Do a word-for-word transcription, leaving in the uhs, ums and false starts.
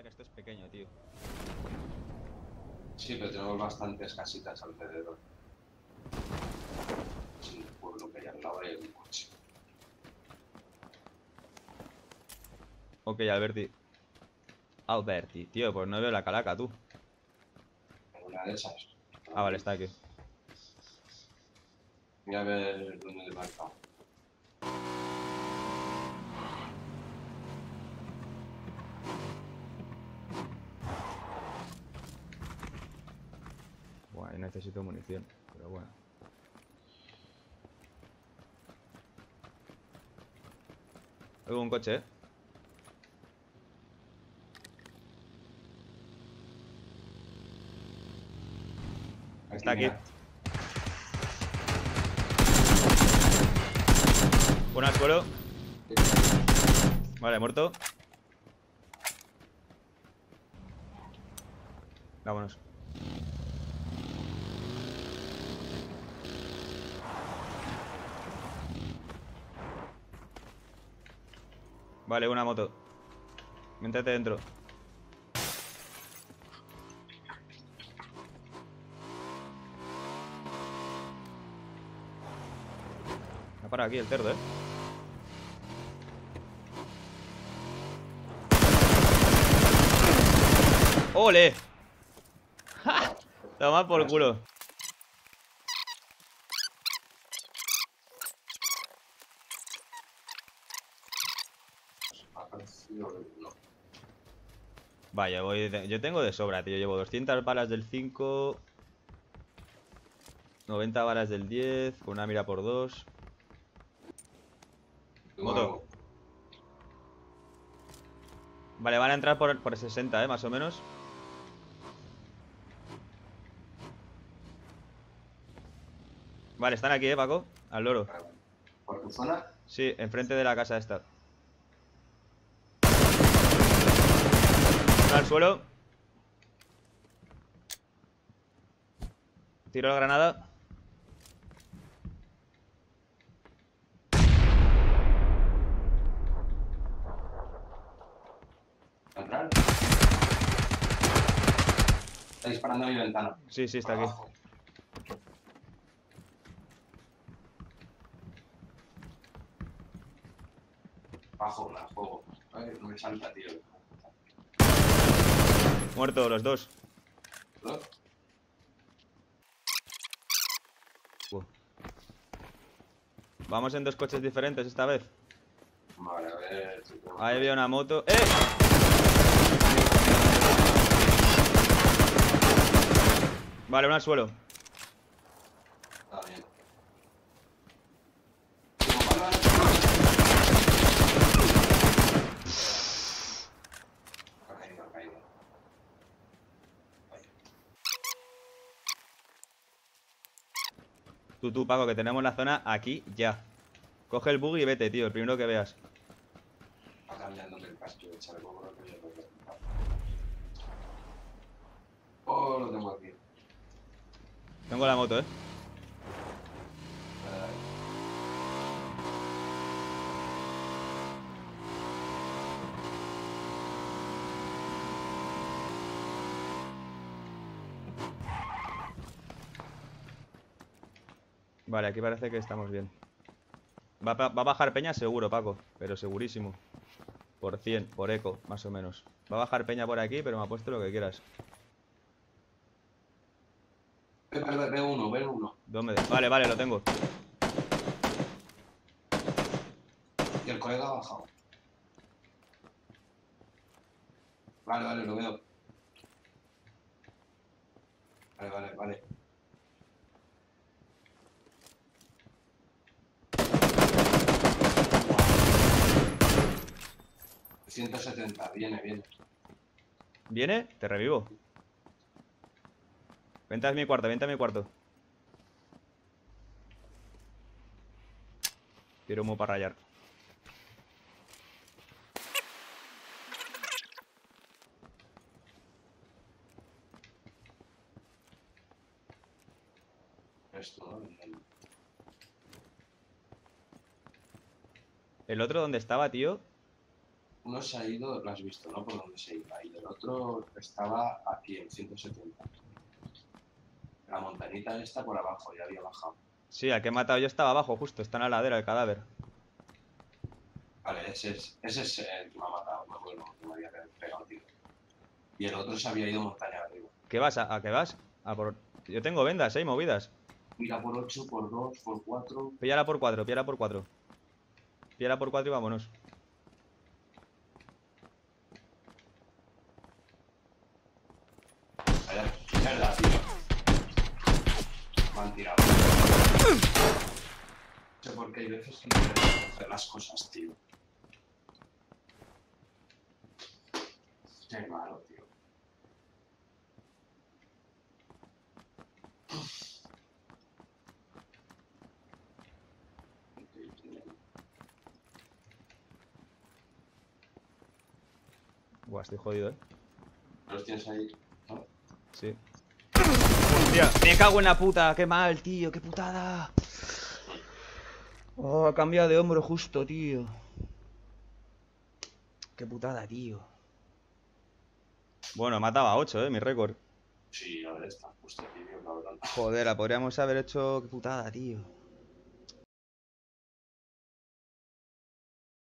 Esto es pequeño, tío. Sí, pero tenemos bastantes casitas alrededor. Sí, el pueblo que hay al lado hay un coche. Ok, Alberti. Alberti, tío, pues no veo la calaca, tú. En una de esas. Ah, vale, está aquí. Voy a ver dónde he marcado. Buah, yo necesito munición, pero bueno. Oigo un coche, ¿eh? Está aquí. Uno al suelo. Vale, muerto. Vámonos. Vale, una moto. Métete dentro. Ha parado aquí el cerdo, ¿eh? ¡Ole! ¡Ja! Toma por culo. Vaya, voy de... yo tengo de sobra, tío. Llevo doscientas balas del cinco, noventa balas del diez, con una mira por dos. Moto. Vale, van a entrar por, por sesenta, eh, más o menos. Vale, están aquí, eh, Paco. Al loro. ¿Por tu zona? Sí, enfrente de la casa esta. Al suelo. Tiro la granada. ¿Entrar? Está disparando a mi ventana. Sí, sí, está aquí. Abajo. Bajo, la juego. Ay, no me salta, tío. Muerto los dos. ¿No? Uh. Vamos en dos coches diferentes esta vez. Vale, a ver si puedo... Ahí había una moto. ¡Eh! Vale, una al suelo. Está bien. Ha caído, ha caído. Tú, tú, Paco, que tenemos la zona aquí ya. Coge el buggy y vete, tío, el primero que veas. Va cambiando el casco, echar el poco que yo lo voy a quitar. Oh, lo tengo aquí. Tengo la moto, eh. Dale, dale. Vale, aquí parece que estamos bien. Va, va a bajar peña seguro, Paco. Pero segurísimo. Por cien, por eco, más o menos. Va a bajar peña por aquí, pero me ha puesto lo que quieras. Ve, ve, ve uno, ve uno. ¿Dónde? Vale, vale, lo tengo. Y el colega ha bajado. Vale, vale, lo veo. Vale, vale, vale. ciento setenta, viene, viene. ¿Viene? Te revivo. Vente a mi cuarto, vente a mi cuarto. Tiro humo para rayar. Esto, ¿no? ¿El otro dónde estaba, tío? uno se ha ido, lo has visto, ¿no? Por dónde se iba. Y el otro estaba aquí en ciento setenta. La montañita esta por abajo, ya había bajado. Sí, al que he matado yo estaba abajo, justo. Está en la ladera el cadáver. Vale, ese es, ese es el que me ha matado, me acuerdo que me había pegado tiro. Y el otro se había ido montaña arriba. ¿Qué vas? ¿A, a qué vas? A por... Yo tengo vendas, ¿eh? Movidas. Mira por ocho, por dos, por cuatro. Píllala por cuatro, píllala por cuatro. Píllala por cuatro y vámonos. Vaya mierda, tío. Me han tirado. No sé por qué hay veces que no quiero hacer las cosas, tío. Qué malo, tío. Buah, estoy jodido, ¿eh? ¿Los tienes ahí? ¿No? Sí. Hostia, me cago en la puta. Qué mal, tío. Qué putada. Oh, ha cambiado de hombro justo, tío. Qué putada, tío. Bueno, mataba a ocho, eh, mi récord. Sí, a ver, está justo aquí, cabrón. Joder, la podríamos haber hecho. Qué putada, tío.